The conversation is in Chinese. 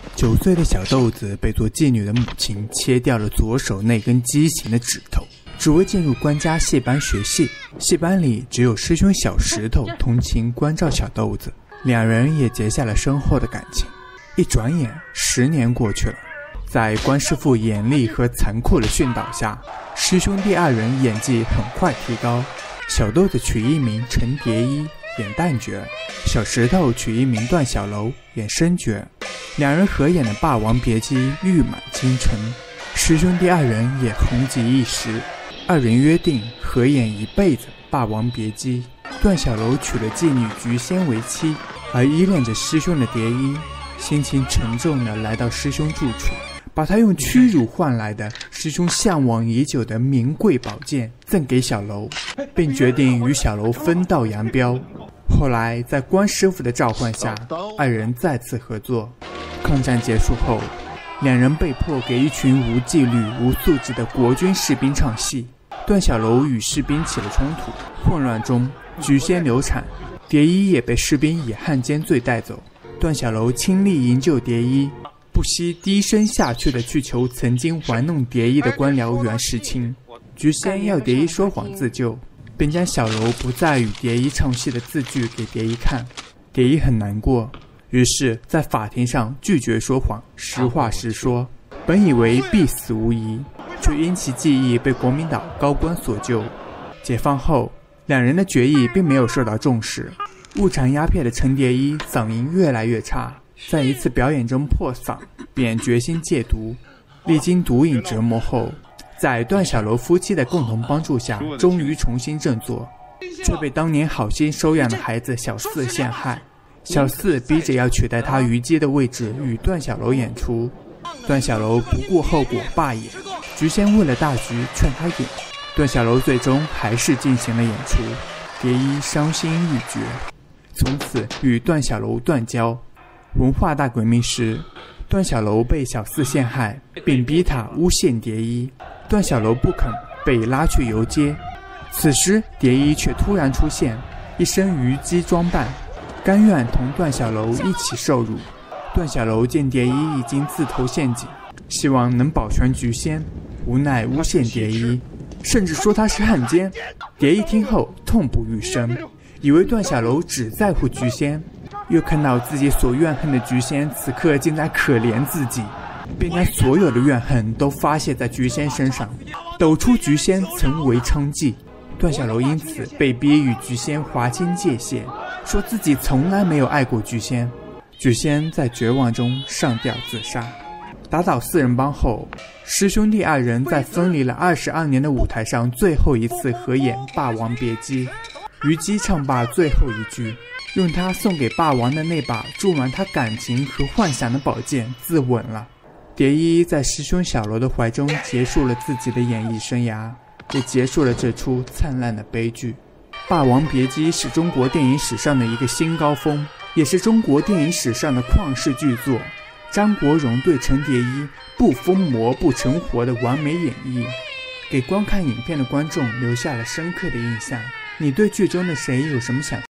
9岁的小豆子被做妓女的母亲切掉了左手那根畸形的指头，只为进入官家戏班学戏。戏班里只有师兄小石头同情关照小豆子，两人也结下了深厚的感情。一转眼10年过去了，在关师傅严厉和残酷的训导下，师兄弟2人演技很快提高。小豆子取艺名陈蝶衣，演旦角；小石头取艺名段小楼，演生角。两人合演的《霸王别姬》誉满京城，师兄弟2人也红极一时。2人约定合演一辈子《霸王别姬》。段小楼娶了妓女菊仙为妻，而依恋着师兄的蝶衣心情沉重地来到师兄住处，把他用屈辱换来的师兄向往已久的名贵宝剑赠给小楼，并决定与小楼分道扬镳。后来在关师傅的召唤下，2人再次合作。抗战结束后，两人被迫给一群无纪律无素质的国军士兵唱戏，段小楼与士兵起了冲突，混乱中菊仙流产，蝶衣也被士兵以汉奸罪带走。段小楼亲力营救蝶衣，不惜低声下气地去求曾经玩弄蝶衣的官僚袁世清。菊仙要蝶衣说谎自救，并将小楼不再与蝶衣唱戏的字据给蝶衣看。蝶衣很难过，于是在法庭上拒绝说谎，实话实说。本以为必死无疑，却因其技艺被国民党高官所救。解放后，两人的决议并没有受到重视。误尝鸦片的陈蝶衣嗓音越来越差，在一次表演中破嗓，便决心戒毒。历经毒瘾折磨后，在段小楼夫妻的共同帮助下，终于重新振作，却被当年好心收养的孩子小四陷害。小四逼着要取代他虞姬的位置与段小楼演出，段小楼不顾后果罢演。菊仙为了大局劝他演，段小楼最终还是进行了演出。蝶衣伤心欲绝，从此与段小楼断交。文化大革命时，段小楼被小四陷害，并逼他诬陷蝶衣，段小楼不肯，被拉去游街。此时蝶衣却突然出现，一身虞姬装扮，甘愿同段小楼一起受辱。段小楼见蝶衣已经自投陷阱，希望能保全菊仙，无奈诬陷蝶衣，甚至说他是汉奸。蝶衣听后痛不欲生，以为段小楼只在乎菊仙，又看到自己所怨恨的菊仙此刻竟在可怜自己，便将所有的怨恨都发泄在菊仙身上，抖出菊仙曾为娼妓。段小楼因此被逼与菊仙划清界限，说自己从来没有爱过菊仙。菊仙在绝望中上吊自杀。打倒4人帮后，师兄弟2人在分离了22年的舞台上最后一次合演《霸王别姬》。虞姬唱罢最后一句，用他送给霸王的那把注满他感情和幻想的宝剑自刎了。蝶衣在师兄小楼的怀中结束了自己的演艺生涯，也结束了这出灿烂的悲剧。《霸王别姬》是中国电影史上的一个新高峰，也是中国电影史上的旷世巨作。张国荣对陈蝶衣不疯魔不成活的完美演绎，给观看影片的观众留下了深刻的印象。你对剧中的谁有什么想